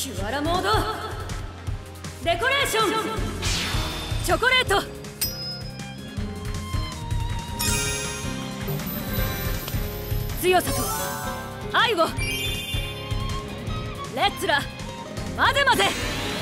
キュアラモードデコレーションチョコレート強さと愛をレッツラ混ぜ混ぜ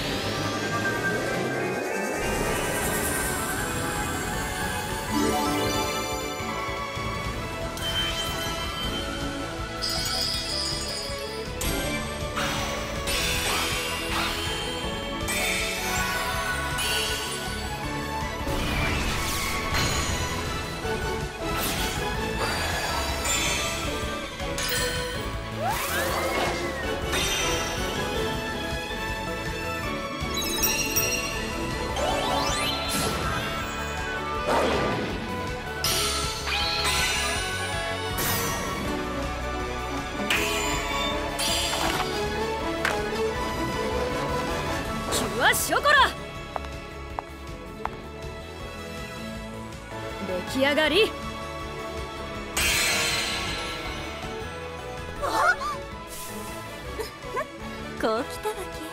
ショコラ出来上がり。 こうきたわけ。